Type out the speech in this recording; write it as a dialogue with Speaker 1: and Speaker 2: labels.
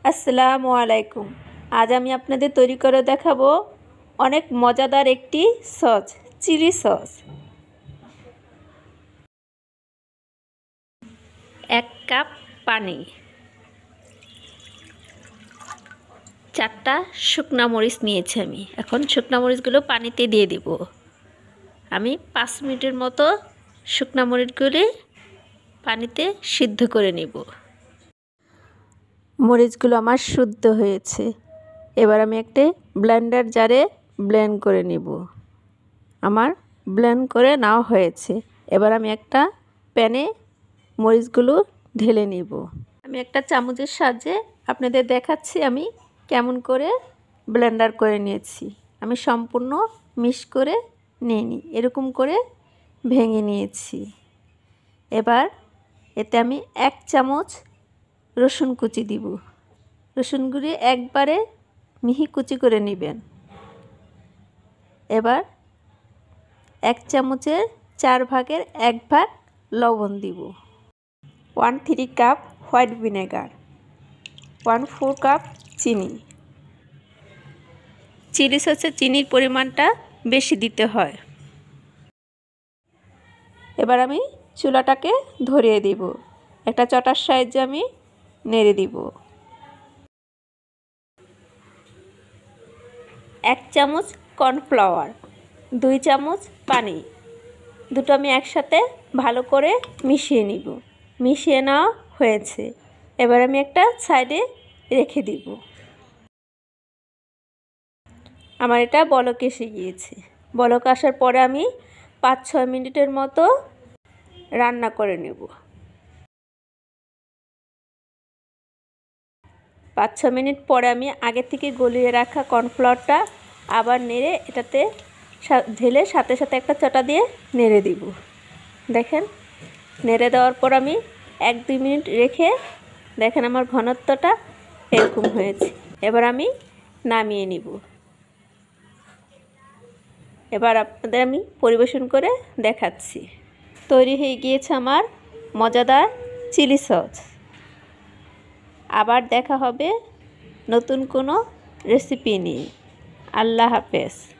Speaker 1: আসসালামু আলাইকুম। আজ আমি আপনাদের তৈরি করে দেখাবো অনেক মজাদার একটি সস, চিলি সস। 1 কাপ পানি, 4টা শুকনা মরিচ নিয়েছি আমি। এখন শুকনা মরিচগুলো পানিতে দিয়ে দিব। আমি 5 মিনিটের মতো শুকনা মরিচগুলি পানিতে সিদ্ধ করে নেব। মরিচগুলো আমার শুদ্ধ হয়েছে। এবার আমি একটা ব্লেন্ডার জারে ব্লেন্ড করে নিব। আমার ব্লেন্ড করে নেওয়া হয়েছে। এবার আমি একটা প্যানে মরিচগুলো ঢেলে নিব। আমি একটা চামচের সাহায্যে আপনাদের দেখাচ্ছি আমি কেমন করে ব্লেন্ডার করে নিয়েছি। আমি সম্পূর্ণ মিক্স করে নিইনি, এরকম করে ভেঙে নিয়েছি। এবার এতে আমি 1 চামচ রসুন কুচি দিব। রসুনগুলি একবারে মিহি কুচি করে নেবেন। এবার 1 চামচের 4 ভাগের 1 ভাগ লবণ দিব। 1/3 কাপ হোয়াইট ভিনেগার, 1/4 কাপ চিনি। চিলি সসে চিনির পরিমাণটা বেশি দিতে হয়। এবার আমি চুলাটাকে ধরিয়ে দিব। একটা চটার সাহায্যে আমি নেড়ে দিব। 1 চামচ কর্নফ্লাওয়ার, 2 চামচ পানি, দুটো আমি একসাথে ভালো করে মিশিয়ে নিব। মিশিয়ে নেওয়া হয়েছে। এবার আমি একটা সাইডে রেখে দিব। আমার এটা বলক এসে গিয়েছে। বলক আসার পরে আমি 5-6 মিনিটের মতো রান্না করে নেব। 5-6 মিনিট পরে আমি আগে থেকে গলিয়ে রাখা কর্নফ্লাওয়ারটা আবার নেড়ে এটাতে ঢেলে সাথে সাথে একটা চটা দিয়ে নেড়ে দিব। দেখেন, নেড়ে দেওয়ার পর আমি 1-2 মিনিট রেখে দেখেন আমার ঘনত্বটা এরকম হয়েছে। এবার আমি নামিয়ে নিব। এবার আপনাদের আমি পরিবেশন করে দেখাচ্ছি। তৈরি হয়ে গিয়েছে আমার মজাদার চিলি সস। আবার দেখা হবে নতুন কোনো রেসিপি নিয়ে। আল্লাহ হাফেজ।